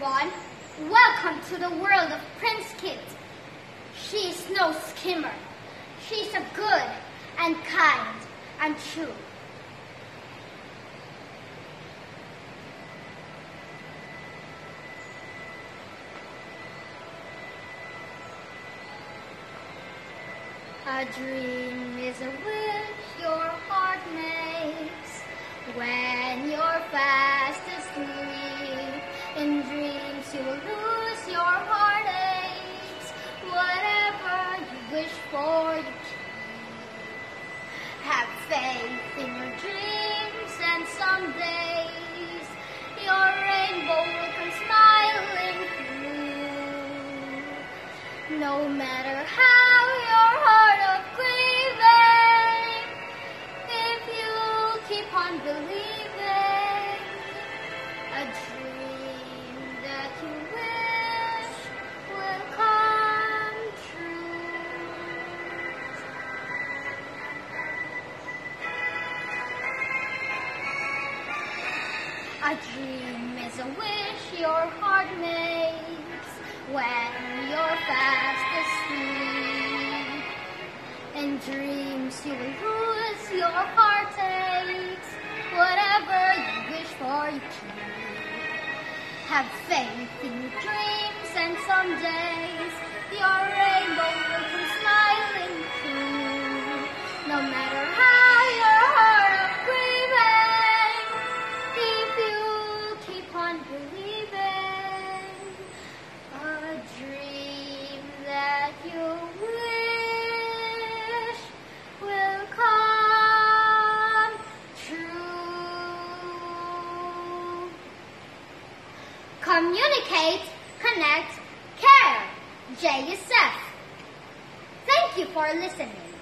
everyone. Welcome to the world of Prince Kit. She's no skimmer. She's a good and kind and true. A dream is a wish your heart makes when you're fast asleep. In dreams you will lose your heartaches. Whatever you wish for, you keep. Have faith in your dreams, and some days your rainbow will come smiling through. No matter how your heart of grieving, if you keep on believing, a dream that you wish will come true. A dream is a wish your heart makes when you're fast asleep. In dreams you will lose your heartaches. Whatever you wish for, you keep. Have faith in your dreams, and some days your rainbow will come smiling through. No matter how your heart of grieving, if you keep on believing, a dream that you wish will come true. Communicate, connect, care. JSF. Thank you for listening.